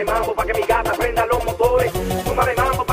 Súmale mambo pa' que mi gata prenda los motores. Súmale mambo